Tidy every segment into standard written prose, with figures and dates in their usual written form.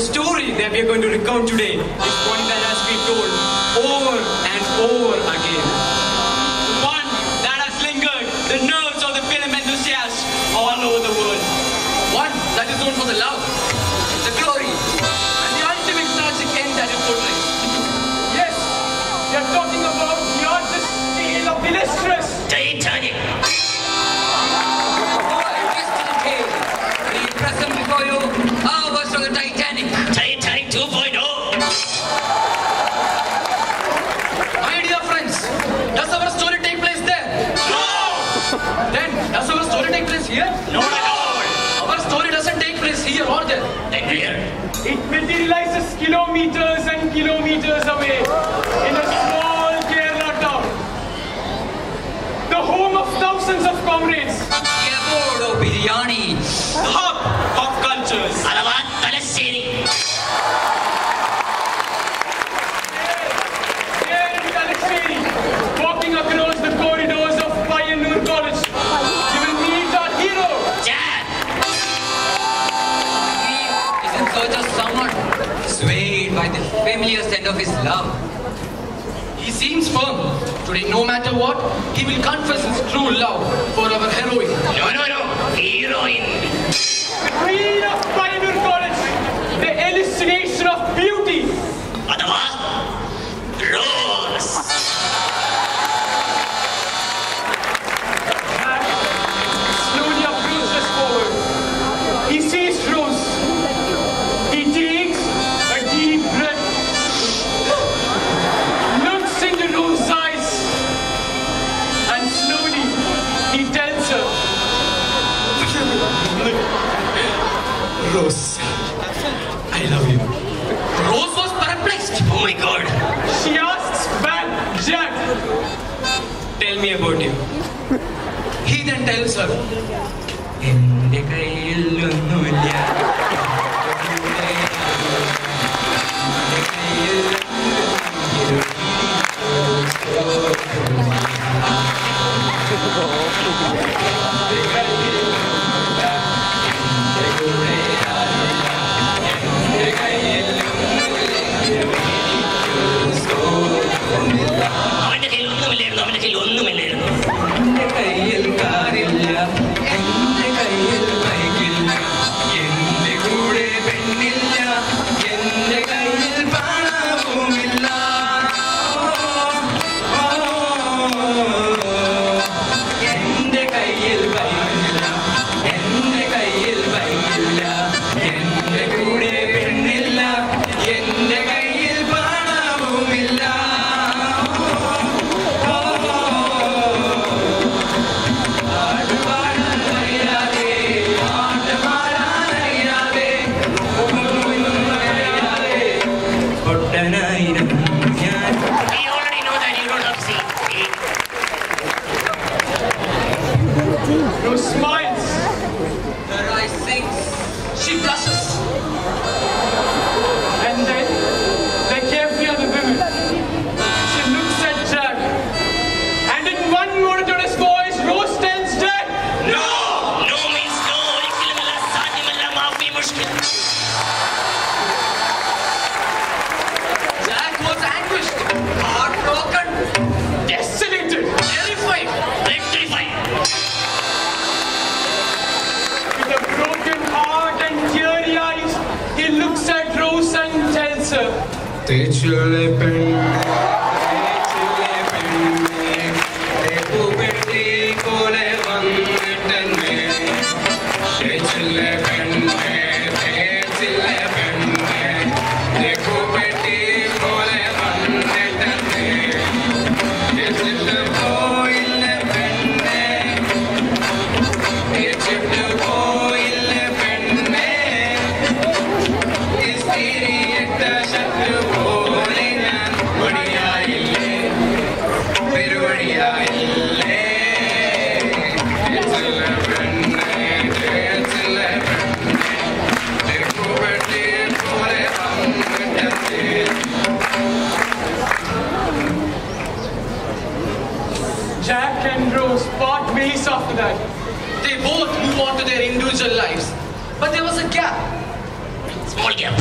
story that we are going to recount today is one that has been told over and over again. One that has lingered the nerves of the film enthusiasts all over the world. One that is known for the love, the glory, and the ultimate tragic end that it portrays. Yes, we are talking about the artist's tale of illustrious Titanic. Present before you, our version of the Titanic. Titanic 2.0. My dear friends, does our story take place there? No! Then, does our story take place here? Not at all. Our story doesn't take place here or there. Then where? It materializes kilometers and kilometers away in a small Kerala town. The home of thousands of comrades. Yaboro biryani. The hub of cultures. Alavat Talasiri. Here in Talasiri, walking across the corridors of Pioneer College, you will meet our hero, Jack. He is in search of someone swayed by the familiar scent of his love. He seems firm. Today, no matter what, he will confess his true love for our heroine. No. Heroine. The queen of Pioneer College. The hallucination of beauty. Adava. Rose. Jack slowly approaches forward. He sees Rose. He takes a deep breath. Looks into Rose's eyes. And slowly he tells her, Rose, I love you. Rose was perplexed. Oh my God. She asks back, Jack, tell me about you. He then tells her, Rose smiles. Her eyes sinks. She blushes. And then, like every other woman, she looks at Jack. And in one monotonous voice, Rose tells Jack, No! No means no. Jack was anguished, heartbroken, desolated, terrified, petrified. With a broken heart and teary eyes, he looks at Rose and tells her, Is gap.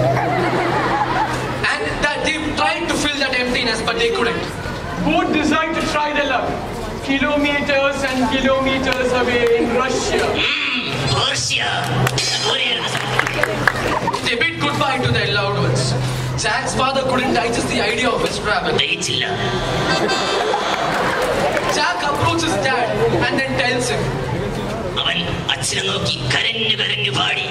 And that they tried to fill that emptiness, but they couldn't. Both decide to try their luck. Kilometers and kilometers away in Russia. Persia. They bid goodbye to their loved ones. Jack's father couldn't digest the idea of his travel. Jack approaches dad and then tells him. അവൻ അച്ഛനെ നോക്കി കരഞ്ഞു കരഞ്ഞു പാടി.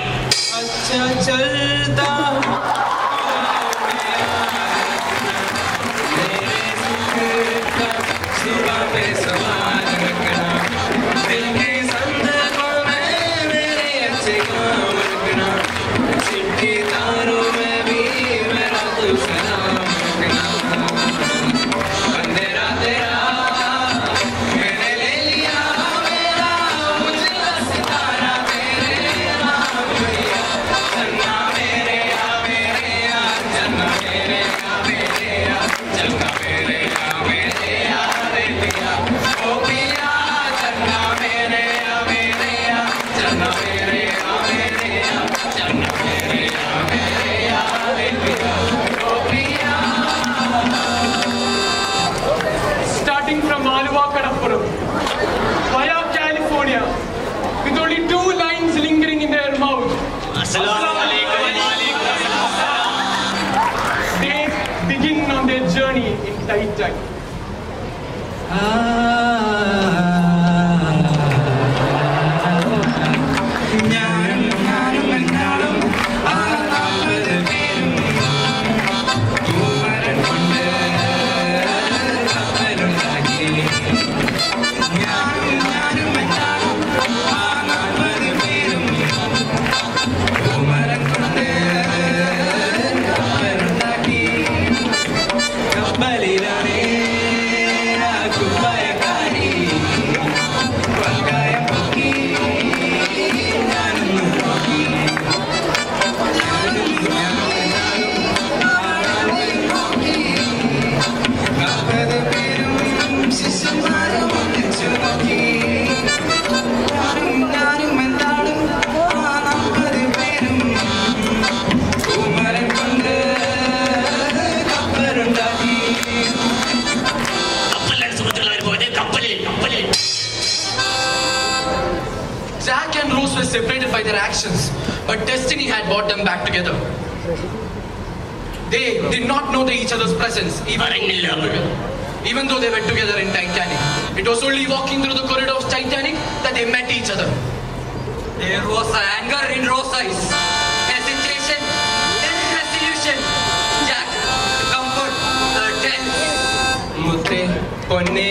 Starting from Aluva Kadappuram, via California, with only 2 lines lingering in their mouth. They begin on their journey in Titanic. Jack and Rose were separated by their actions, but destiny had brought them back together. They did not know each other's presence, even though they were together in Titanic. It was only walking through the corridor of Titanic that they met each other. There was anger in Rose's eyes, hesitation, irresolution. Jack, comfort, tense. Mutte, ponne,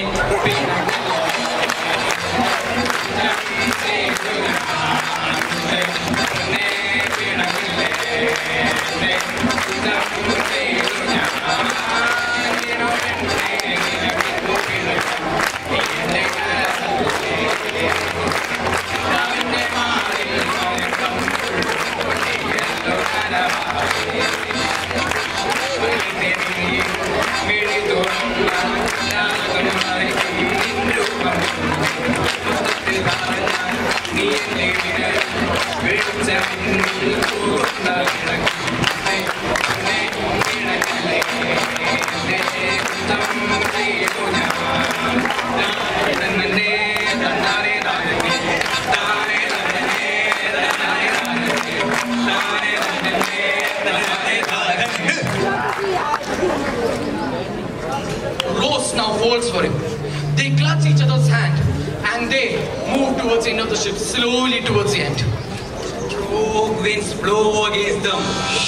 Rose now falls for him. They clutch each other's hand and they move towards the end of the ship, slowly towards the end. Strong winds blow against them.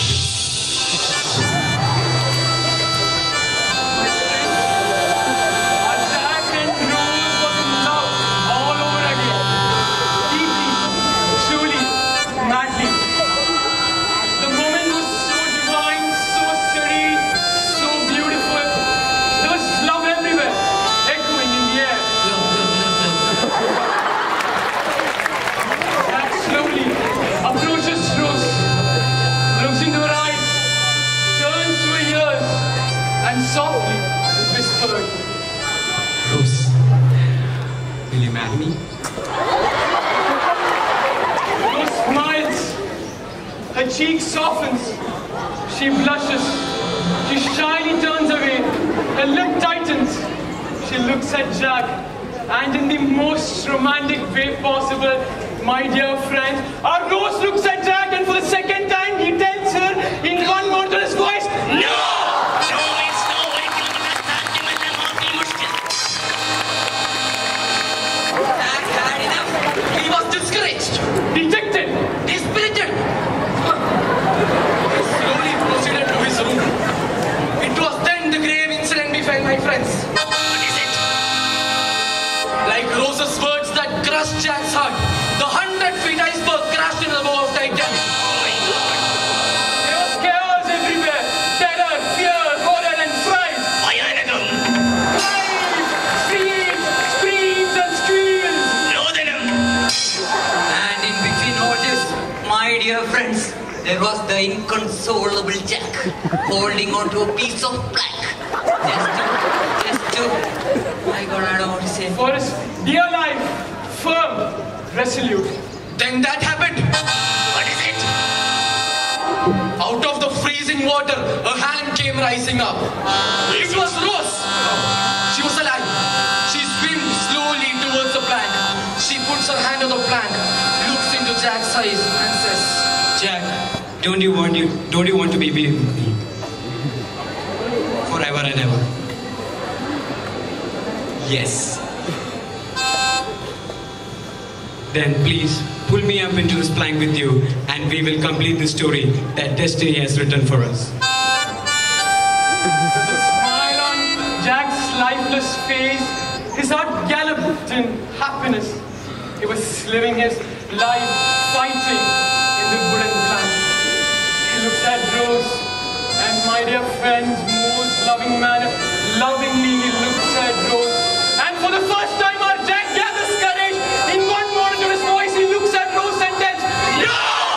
Jack and Rose was in love all over again. Deeply, truly, madly. The moment was so divine, so serene, so beautiful. There was love everywhere, echoing in the air. Jack slowly approaches Rose, looks into her She blushes. She shyly turns away. Her lip tightens. She looks at Jack. And in the most romantic way possible, my dear friend, our Rose looks at Jack, and for the second time he tells her in one monotonous voice, "No!" Jack had enough. He was discouraged, Dejected. dispirited. He slowly proceeded to his room. It was then the grave incident befell, my friends. What is it? Like Rose's words that crushed Jack's heart, the 100-feet iceberg crashed into the bow of Titanic. Oh my God. There was chaos everywhere. Terror, fear, horror, and fright. Bhayanakam. Screams, screams, and squeals. രോദനം. And in between all this, my dear friends, there was the inconsolable Jack holding on to a piece of plank. Just to, I don't know what to say. For his dear life, firm, resolute. Then that happened. What is it? Out of the freezing water, a hand came rising up. It was Rose. She was alive. She swims slowly towards the plank. She puts her hand on the plank, looks into Jack's eyes, and says, Jack, don't you want to be with me forever and ever? Yes. Then please pull me up into this plank with you, and we will complete the story that destiny has written for us. There's a smile on Jack's lifeless face. His heart galloped in happiness. He was living his life fighting in the wooden plank. He looks at Rose, and my dear friend's most loving manner, lovingly he looks at Rose. And for the first time, our Jack gathers courage. In one monotonous voice, he looks at Rose and tells, "No!"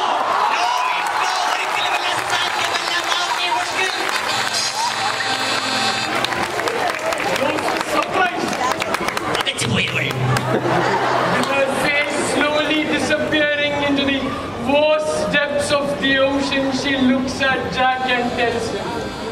Rose was surprised. പകച്ചുപോയവൾ. With her face slowly disappearing into the vast depths of the ocean, she looks at Jack and tells him,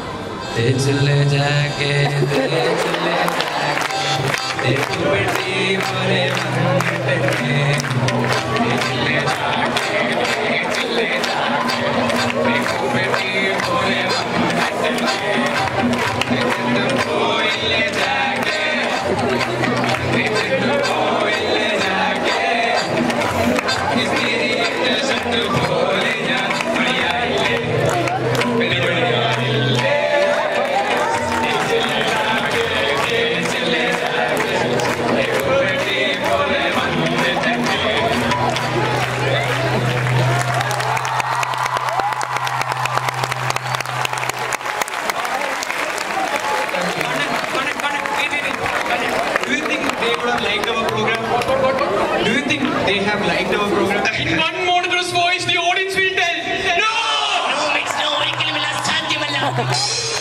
Do you think they have liked our program? in one monotonous voice, the audience will tell, "No!" No, it's no, ഒരിക്കലുമില്ല, സാധ്യമല്ല.